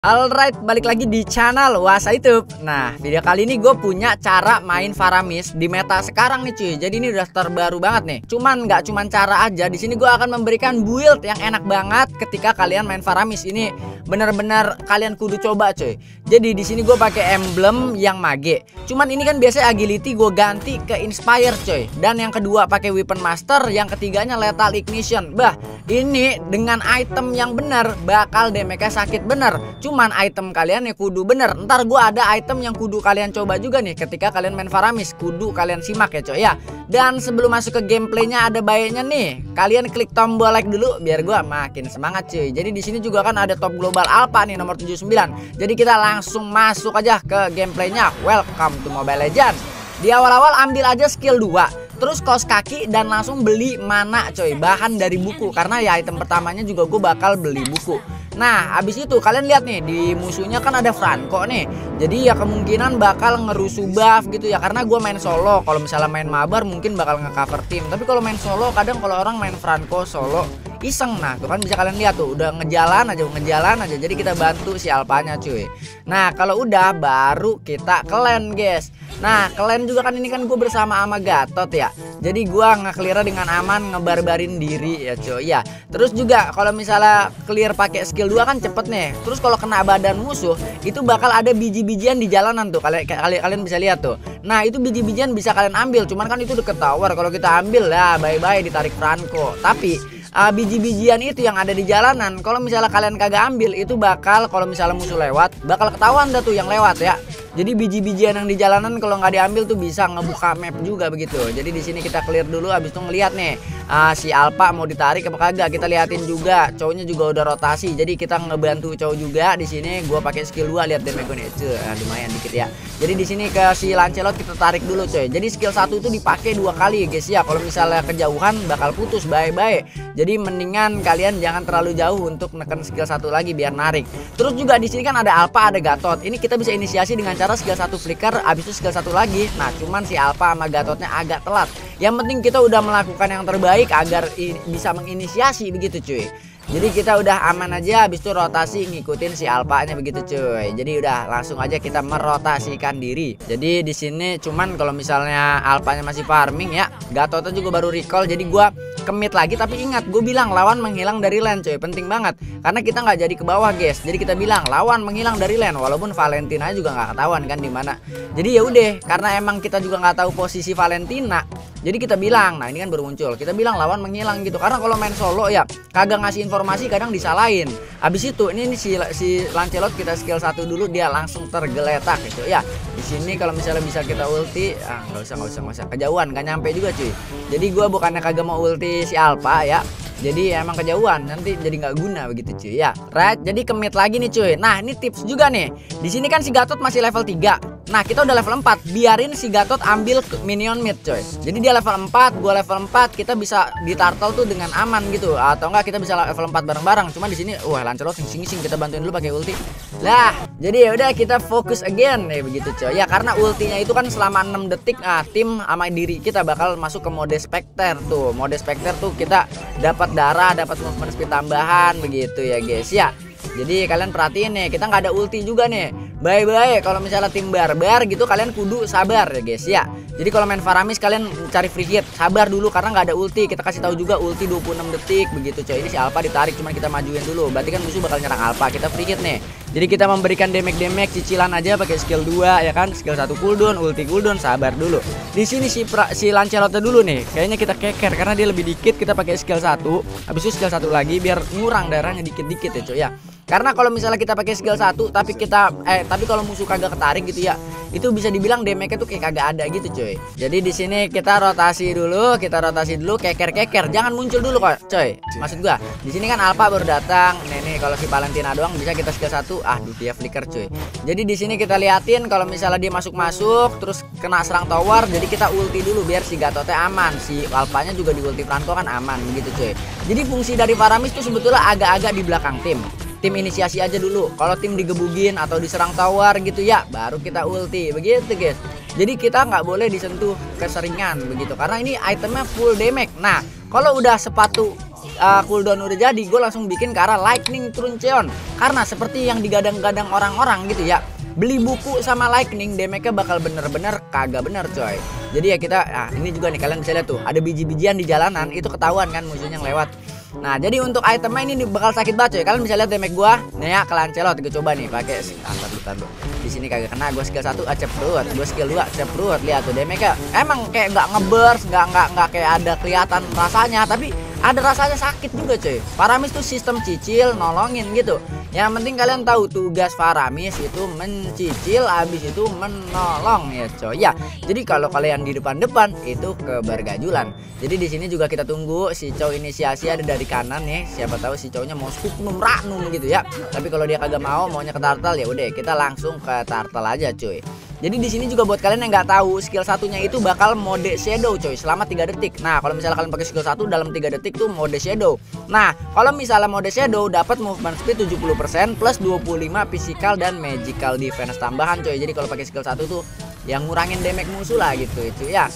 Alright, balik lagi di channel Wasa YouTube. Nah, video kali ini gue punya cara main Faramis di meta sekarang nih cuy. Jadi ini udah terbaru banget nih. Cuman nggak cuman cara aja. Di sini gue akan memberikan build yang enak banget ketika kalian main Faramis. Ini bener-bener kalian kudu coba cuy. Jadi di sini gue pakai emblem yang mage. Cuman ini kan biasanya agility gue ganti ke inspire cuy. Dan yang kedua pakai weapon master, yang ketiganya lethal ignition. Bah, ini dengan item yang bener bakal damage-nya sakit bener. Cuman item kalian ya kudu bener. Ntar gue ada item yang kudu kalian coba juga nih ketika kalian main Faramis. Kudu kalian simak ya coy ya. Dan sebelum masuk ke gameplaynya ada baiknya nih kalian klik tombol like dulu biar gue makin semangat cuy. Jadi di sini juga kan ada top global alpha nih nomor 79. Jadi kita langsung masuk aja ke gameplaynya. Welcome to Mobile Legends. Di awal-awal ambil aja skill 2. Terus kaos kaki dan langsung beli mana coy, bahan dari buku. Karena ya item pertamanya juga gue bakal beli buku. Nah abis itu kalian lihat nih di musuhnya kan ada Franco nih. Jadi ya kemungkinan bakal ngerusuh buff gitu ya. Karena gue main solo. Kalau misalnya main mabar mungkin bakal ngecover tim. Tapi kalau main solo kadang kalau orang main Franco solo iseng. Nah tuh kan bisa kalian lihat tuh udah ngejalan aja. Jadi kita bantu si alpanya cuy. Nah kalau udah baru kita clan guys. Nah klan juga kan ini kan gue bersama sama Gatot ya. Jadi gue nge-clear dengan aman, ngebarbarin diri ya cuy ya. Terus juga kalau misalnya clear pakai skill 2 kan cepet nih. Terus kalau kena badan musuh itu bakal ada biji-bijian di jalanan tuh. Kalian bisa lihat tuh. Nah itu biji-bijian bisa kalian ambil. Cuman kan itu deket tower. Kalau kita ambil lah bye-bye ditarik Franco. Tapi biji-bijian itu yang ada di jalanan kalau misalnya kalian kagak ambil itu bakal kalau misalnya musuh lewat bakal ketahuan dah tuh yang lewat ya. Jadi biji-bijian yang di jalanan kalau nggak diambil tuh bisa ngebuka map juga begitu. Jadi di sini kita clear dulu habis itu ngelihat nih si Alpha mau ditarik apa kagak. Kita liatin juga cowoknya juga udah rotasi. Jadi kita ngebantu cowok juga di sini. Gua pakai skill 2 lihat damage nih. Lumayan dikit ya. Jadi di sini ke si Lancelot kita tarik dulu coy. Jadi skill 1 itu dipakai 2 kali guys ya. Kalau misalnya kejauhan bakal putus bye-bye. Jadi mendingan kalian jangan terlalu jauh untuk menekan skill 1 lagi biar narik. Terus juga di sini kan ada Alpha, ada Gatot. Ini kita bisa inisiasi dengan cara skill 1 flicker, habis itu skill 1 lagi. Nah, cuman si Alpha sama Gatotnya agak telat. Yang penting kita udah melakukan yang terbaik agar bisa menginisiasi begitu cuy. Jadi kita udah aman aja, habis itu rotasi ngikutin si alpanya begitu cuy. Jadi udah langsung aja kita merotasikan diri. Jadi di sini cuman kalau misalnya alpanya masih farming ya, Gatotnya juga baru recall. Jadi gua kemit lagi, tapi ingat gue bilang lawan menghilang dari lane coy, penting banget karena kita nggak jadi ke bawah guys. Jadi kita bilang lawan menghilang dari lane, walaupun Valentina juga nggak ketahuan kan di mana. Jadi ya udah karena emang kita juga nggak tahu posisi Valentina, jadi kita bilang nah ini kan baru muncul, kita bilang lawan menghilang gitu. Karena kalau main solo ya kagak ngasih informasi kadang disalahin. Habis itu ini si Lancelot kita skill 1 dulu dia langsung tergeletak gitu ya. Di sini kalau misalnya bisa kita ulti, nggak usah kejauhan, nggak nyampe juga cuy. Jadi gue bukannya kagak mau ulti si Alpha ya, jadi emang kejauhan nanti jadi nggak guna begitu cuy ya. Right, jadi kemit lagi nih cuy. Nah ini tips juga nih. Di sini kan si Gatot masih level 3. Nah kita udah level 4, biarin si Gatot ambil minion mid coy. Jadi dia level 4, gua level 4, kita bisa di turtle tuh dengan aman gitu. Atau enggak kita bisa level 4 bareng-bareng. Cuma di sini wah Lancelot sing-sing kita bantuin dulu pakai ulti. Lah, jadi ya udah kita fokus again nih begitu coy. Ya karena ultinya itu kan selama 6 detik tim sama diri kita bakal masuk ke mode Spectre tuh. Mode Spectre tuh kita dapat darah, dapat movement speed tambahan begitu ya guys ya. Jadi kalian perhatiin nih, kita nggak ada ulti juga nih. Bye-bye kalau misalnya tim barbar gitu kalian kudu sabar ya guys ya. Jadi kalau main Faramis kalian cari free hit, sabar dulu karena nggak ada ulti. Kita kasih tahu juga ulti 26 detik begitu coy. Ini si Alpha ditarik cuman kita majuin dulu. Berarti kan musuh bakal nyerang Alpha, kita free hit nih. Jadi kita memberikan damage cicilan aja pakai skill 2 ya kan. Skill 1 cooldown, ulti cooldown, sabar dulu. Di sini si Lancelot dulu nih. Kayaknya kita keker karena dia lebih dikit, kita pakai skill 1. Habis itu skill 1 lagi biar ngurang darahnya dikit-dikit ya coy ya. Karena kalau misalnya kita pakai skill 1 tapi tapi kalau musuh kagak ketarik gitu ya, itu bisa dibilang damage-nya tuh kayak kagak ada gitu coy. Jadi di sini kita rotasi dulu, keker. Jangan muncul dulu kok coy. Maksud gua, di sini kan Alpha baru datang. Nih kalau si Valentina doang bisa kita skill 1. Aduh dia flicker coy. Jadi di sini kita liatin kalau misalnya dia masuk terus kena serang tower, jadi kita ulti dulu biar si Gatotnya aman. Si Alphanya juga di ulti Franco kan aman begitu coy. Jadi fungsi dari Faramis tuh sebetulnya agak-agak di belakang tim. Tim inisiasi aja dulu. Kalau tim digebugin atau diserang tower gitu ya, baru kita ulti begitu guys. Jadi kita nggak boleh disentuh keseringan begitu karena ini itemnya full damage. Nah kalau udah sepatu cooldown udah jadi, gue langsung bikin ke arah Lightning Truncheon. Karena seperti yang digadang-gadang orang-orang gitu ya, beli buku sama Lightning damage-nya bakal bener-bener kagak bener coy. Jadi ya kita, ini juga nih kalian bisa lihat tuh, ada biji-bijian di jalanan, itu ketahuan kan musuhnya yang lewat. Nah, jadi untuk itemnya ini bakal sakit banget coy. Kalian bisa lihat damage gua. Nih ya, ke Lancelot gue coba nih pakai bentar. Di sini kagak kena, gua skill 1 ceprut, gua skill 2 ceprut. Lihat tuh damage-nya. Emang kayak enggak ngeburst, enggak kayak ada kelihatan rasanya, tapi ada rasanya sakit juga coy. Faramis tuh sistem cicil nolongin gitu. Yang penting kalian tahu tugas Faramis itu mencicil, habis itu menolong ya coy. Ya, jadi kalau kalian di depan-depan itu kebergajulan. Jadi di sini juga kita tunggu si cow inisiasi ada dari kanan nih. Siapa tahu si cownya mau Suknum Raknum gitu ya. Tapi kalau dia kagak mau, maunya ke Turtle, ya udah kita langsung ke Turtle aja cuy. Jadi di sini juga buat kalian yang nggak tahu, skill satunya itu bakal mode shadow coy selama 3 detik. Nah, kalau misalnya kalian pakai skill 1 dalam 3 detik tuh mode shadow. Nah, kalau misalnya mode shadow dapat movement speed 70% plus 25 physical dan magical defense tambahan coy. Jadi kalau pakai skill 1 tuh yang ngurangin damage musuh lah gitu itu ya.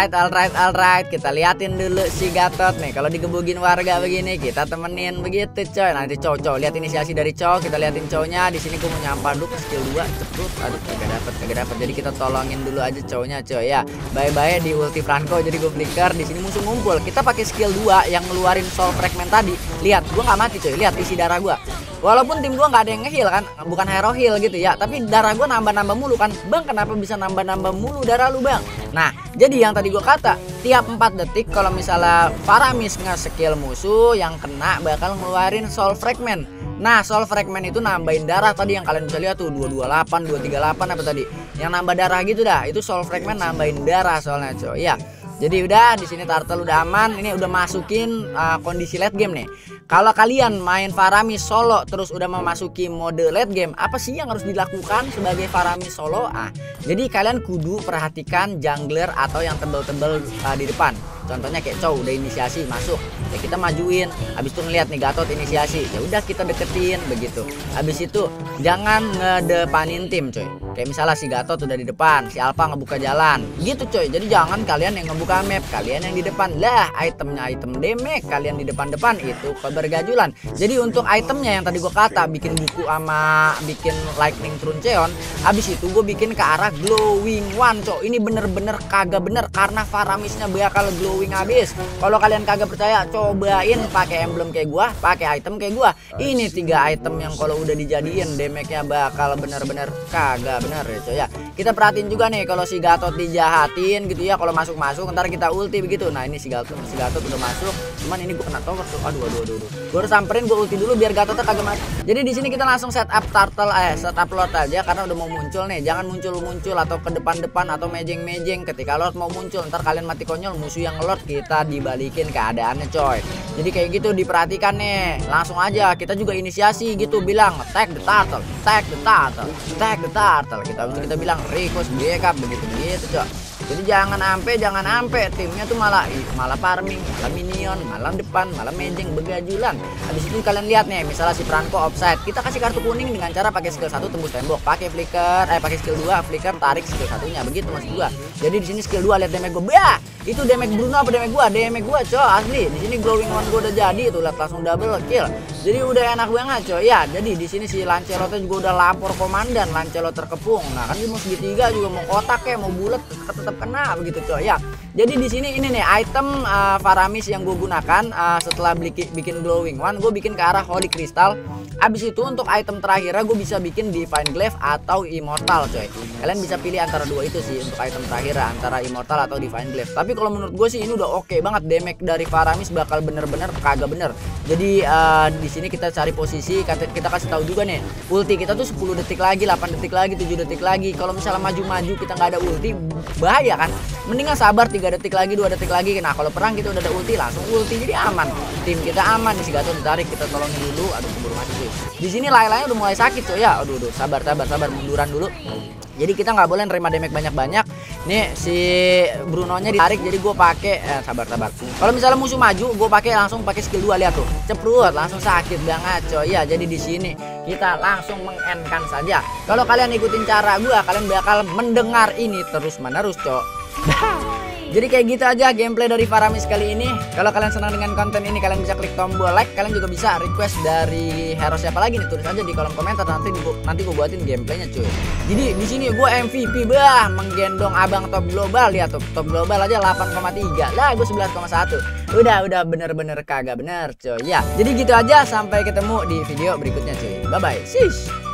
Alright, kita liatin dulu si Gatot nih. Kalau digebugin warga begini kita temenin begitu coy. Nanti cow lihat inisiasi dari cow, kita liatin cownya. Di sini gue mau nyampar dulu skill 2 ceprut. Aduh kagak dapat. Jadi kita tolongin dulu aja cownya coy ya. Bye di ulti Franco, jadi gue flicker. Di sini musuh ngumpul. Kita pakai skill 2 yang ngeluarin soul fragment tadi. Lihat, gue nggak mati coy. Lihat isi darah gue. Walaupun tim gua nggak ada yang nge-heal kan, bukan hero heal gitu ya, tapi darah gua nambah-nambah mulu kan. Bang, kenapa bisa nambah-nambah mulu darah lu, Bang? Nah, jadi yang tadi gua kata, tiap 4 detik kalau misalnya Faramis nge-skill musuh yang kena bakal ngeluarin soul fragment. Nah, soul fragment itu nambahin darah tadi yang kalian bisa lihat tuh 228, 238 apa tadi. Yang nambah darah gitu dah. Itu soul fragment nambahin darah soalnya, coy. Ya. Jadi udah di sini Turtle udah aman. Ini udah masukin kondisi late game nih. Kalau kalian main Faramis solo terus udah memasuki mode late game, apa sih yang harus dilakukan sebagai Faramis solo? Jadi kalian kudu perhatikan jungler atau yang tebel-tebel di depan. Contohnya kayak cow udah inisiasi masuk, ya kita majuin. Habis itu ngeliat nih Gatot inisiasi, ya udah kita deketin begitu. Habis itu jangan ngedepanin tim coy. Kayak misalnya si Gatot udah di depan, si Alpha ngebuka jalan, gitu coy. Jadi jangan kalian yang ngebuka map, kalian yang di depan. Lah, itemnya item damage, kalian di depan-depan itu kebergajulan. Jadi untuk itemnya yang tadi gue kata bikin buku sama bikin Lightning Truncheon, habis itu gue bikin ke arah glowing one coy. Ini bener-bener kagak bener karena Faramisnya bakal glowing habis. Kalau kalian kagak percaya, cobain pakai emblem kayak gua, pakai item kayak gua. Ini 3 item yang kalau udah dijadiin damage-nya bakal bener-bener kagak bener ya coy ya. Kita perhatiin juga nih kalau si Gatot dijahatin gitu ya, kalau masuk ntar kita ulti begitu. Nah, ini si Gatot udah masuk. Cuman ini gua kena tower tuh. Aduh. Gua harus samperin, gua ulti dulu biar Gatotnya kagak mati. Jadi di sini kita langsung setup Turtle setup Lord aja karena udah mau muncul nih. Jangan muncul atau ke depan atau mejeng. Ketika Lord mau muncul ntar kalian mati konyol, musuh yang Lord kita dibalikin keadaannya coy. Jadi kayak gitu diperhatikan nih. Langsung aja kita juga inisiasi gitu, bilang attack the turtle. Kita bilang request backup begitu coy. Jadi jangan ampe timnya tuh malah farming, malah minion, malah depan, malah mejeng begajulan. Habis itu kalian lihat nih, misalnya si Franco offside, kita kasih kartu kuning dengan cara pakai skill 1 tembus tembok, pakai flicker, pakai skill 2 flicker tarik skill satunya, begitu maksud gua. Jadi di sini skill 2 lihat damage gua. Bah, itu damage Bruno apa damage gua? Damage gua coy, asli. Di sini glowing one gua udah jadi tuh, lihat langsung double kill. Jadi udah enak banget coy. Ya, jadi di sini si Lancelotnya juga udah lapor komandan, Lancelot terkepung. Nah, kan dia mau segitiga juga mau kotak mau bulat tetap kena begitu coy ya. Jadi di sini ini nih item Faramis yang gue gunakan setelah bikin glowing one, gue bikin ke arah Holy Crystal. Abis itu untuk item terakhirnya gue bisa bikin Divine Glaive atau Immortal coy. Kalian bisa pilih antara dua itu sih untuk item terakhir, antara Immortal atau Divine Glaive. Tapi kalau menurut gue sih ini udah oke banget, damage dari Faramis bakal bener-bener kagak bener. Jadi di sini kita cari posisi, kita kasih tahu juga nih ulti kita tuh 10 detik lagi, 8 detik lagi, 7 detik lagi. Kalau misalnya maju-maju kita nggak ada ulti bahaya kan. Mendingan sabar 3 detik lagi, 2 detik lagi. Nah, kalau perang kita udah ada ulti langsung ulti, jadi aman. Tim kita aman. Nih si Gatot ditarik, kita tolongin dulu. Aduh, keburu mati cuy. Di sini layarnya udah mulai sakit coy ya. Aduh, sabar munduran dulu. Jadi kita nggak boleh nerima damage banyak-banyak. Nih si Bruno-nya ditarik, jadi gue pakai sabar. Kalau misalnya musuh maju, gue langsung pakai skill 2, lihat tuh. Ceprut, langsung sakit banget coy ya. Jadi di sini kita langsung meng-end-kan saja. Kalau kalian ikutin cara gue, kalian bakal mendengar ini terus-menerus coy. Jadi kayak gitu aja gameplay dari Faramis kali ini. Kalau kalian senang dengan konten ini, kalian bisa klik tombol like. Kalian juga bisa request dari hero siapa lagi nih, tulis aja di kolom komentar, nanti gue buatin gameplaynya cuy. Jadi di sini gue MVP bah, menggendong abang top global. Lihat tuh, top global aja 8,3 lah, gue 11,1. Udah bener-bener kagak bener cuy ya. Jadi gitu aja, sampai ketemu di video berikutnya cuy. Bye bye, sis.